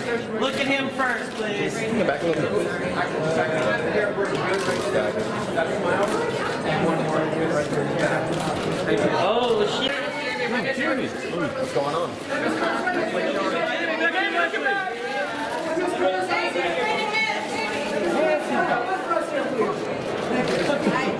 Look at him first, please. In the back a little bit, please. Oh, shit. What's going on?